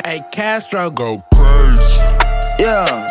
Hey, Castro go crazy. Yeah,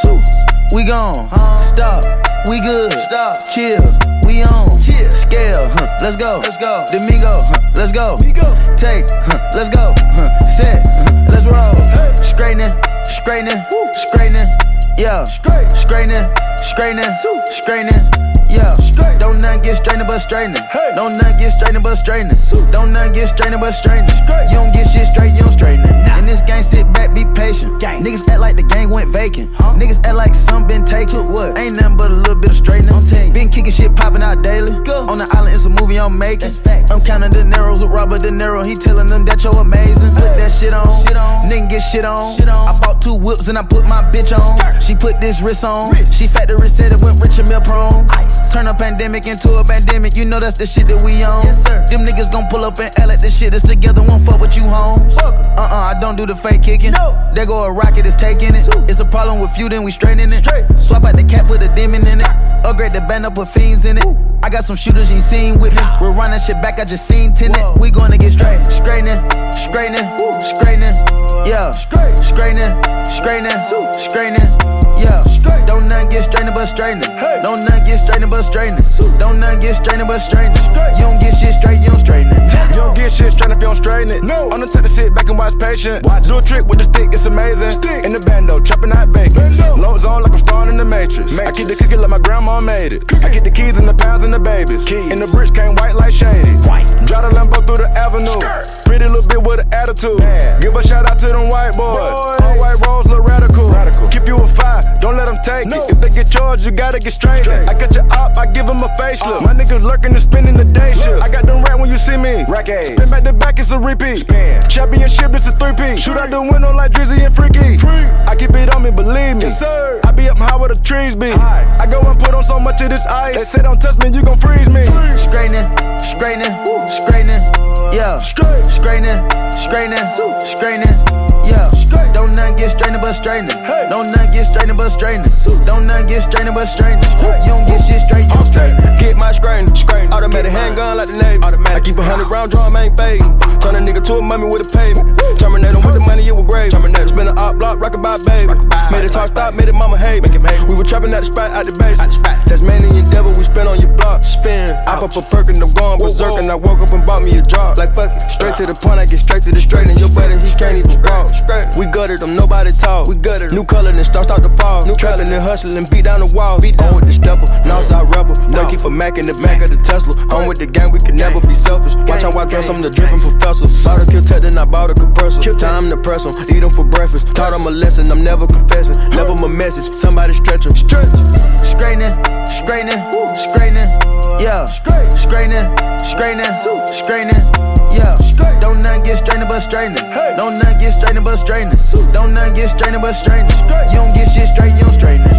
we gone. Stop, we good. Stop, chill, we on. Chill, scale, let's go. Let's go. Domingo, let's go. Take, let's go. Set, let's roll. Straightening, straightening, straightening. Yeah, straightening, straightening, straightening. Yeah, don't nothing get straightening but straightening. Don't nothing get straightening but straightening. Don't nothing get straightening but straightening. You don't get shit straight, you don't straighten it. In this game, sit back, be patient. Niggas act like the game went vacant. Niggas act like some been taken. What? Ain't nothing but a little bit of straightening. Been kicking shit popping out daily. On the island, it's a movie I'm making. I'm counting the Neros with Robert De Niro. He telling them that you're amazing. Put that shit on. Nigga get shit on. I bought 2 whips and I put my bitch on. She put this wrist on. She factory said it went rich and meal prone. Turn a pandemic into a pandemic, you know that's the shit that we on. Yes, sir. Them niggas gon' pull up and act like this shit is together, won't fuck with you, homes. I don't do the fake kicking. No. There go a rocket, it's taking it. It's a problem with you, then we straightening it. Swap out the cap, put a demon in it. Upgrade the band up, put fiends in it. I got some shooters you ain't seen with me. We'll run that shit back, I just seen tenant. We gonna get straight. Straightening, straightening, straightening. Yeah, straightening, straightening, straightening. Yeah, don't nothing get straightening but straightening. Don't nothing get straightening but straightening. Don't nothing get straightening but straightening. You don't get shit straight, you don't straighten it. You don't get shit straight if you don't straighten it. No. I'm the type to sit back and watch patient. Do a trick with the stick, it's amazing. In the bando, chopping out bacon. Loads on like I'm starring in the Matrix. I keep the cookie like my grandma made it. I get the keys and the pounds and the babies. And the bricks came white like shady. Drive the Lambo through the avenue. Pretty little bit with an attitude. Give a shout out to them white boys. All white rolls look radical. Keep you a 5, don't let them take it. If they get charged, you gotta get straight. I got your op, I give them a facelift. My niggas lurking and spending the day shift. I got them rat when you see me. Spin back to back, it's a repeat. Championship, this a 3-peat. Shoot out the window like Drizzy and Freaky. I keep it on me, believe me. I be up high where the trees be. I go and put on so much of this ice. They say don't touch me, you gon' freeze me. Straightening, straightening, straightening. Yeah, straightening, straightening, straightening. Yeah, don't nothing get straightening but straightening. Don't nothing get straightening but straightening. Don't nothing get straightening but straightening. You don't get shit straight, you don't straighten it. Get my straightening. Automatic handgun like the Navy. I keep 100 round drum, ain't fading. Turn a nigga to a mummy with a pavement. Terminate him with the money, it was grave. Spin an op block, rockin' by baby. Made it talk stop, made it mama hate me. We were trapping at the spot, out the base. Tasmanian devil, we spin on your block. Spin. I pop a perk and I'm going berserk. And I woke up and bought me a job. Like fuck it. Straight to the point, I get straight to the straight. And your buddy, he can't even walk. We gutted them, nobody talk. We gutted new color, then start to fall. Trapping and hustling, beat down the walls. On with the stepper, Northside rebel. Keep a Mac in the back of the Tesla. On with the gang, we can never be selfish. Watch how I dress, I'm the dripping professor. Bought a kill tech, then I bought a compressor. Time to press them, eat them for breakfast. Taught them a lesson, I'm never confessing. Never my message, somebody stretch them. Straightening, straightening, straightening. Yeah, straightening, straightening, straightening. Yeah, don't nothing get straightening but straightening. Don't nothing get straightening but straightening. Don't nothing get straightening but straightening. You don't get shit straight, you don't straighten it.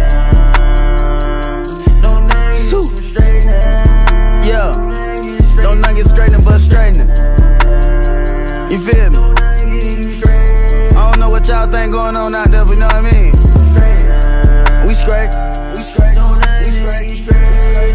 Yeah, don't nothing get straightening but straightening. You feel me? I don't know what y'all think going on out there, but you know what I mean? We straight. We straight. We straight. We straight.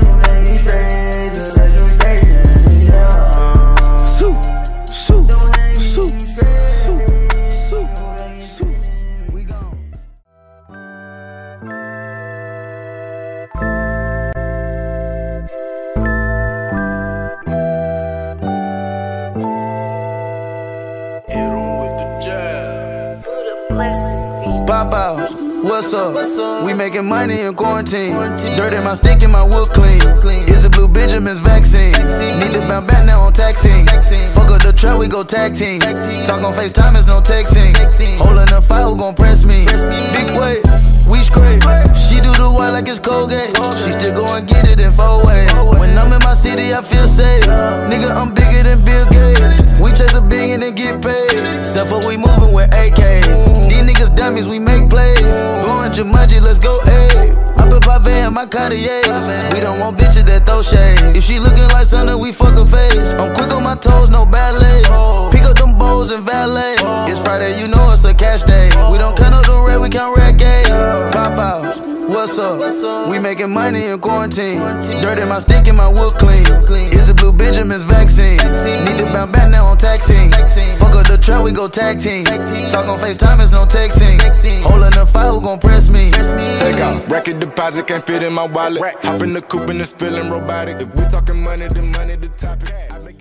Pop out, what's up? We making money in quarantine. Dirt in my stick and my wood clean. It's a Blue Benjamin's vaccine. Need to bounce back now on taxing. Fuck up the trap, we go tag team. Talk on FaceTime, it's no texting. Holding the fire, who gon' press me? Big weight, we scrape. She do the white like it's Colgate. She still go and get it in 4 ways. When I'm in my city, I feel safe. Nigga, I'm bigger than Bill Gates. We chase a billion and get paid. Except for we moving with AKs. These niggas dummies, we make plays. Going Jumanji, let's go, ayy. I put Pave in my Cartier. We don't want bitches that throw shade. If she looking like something, we fuck her face. I'm quick on my toes, no ballet. Pick up them bowls and valet. It's Friday, you know it's a cash day. We don't count up the red, we count red games. Pop out, what's up? up? We making money in quarantine. Dirt in my stick and my wood clean. Is it Blue Benjamin's vaccine? Need to bounce back now on taxing. Fuck up the trap, we go tag team. Talk on FaceTime, it's no texting. Holding the fire, who gon' press me? Take out record deposit, can't fit in my wallet. Hop in the coupe and it's feeling robotic. If we talking money, then money the topic.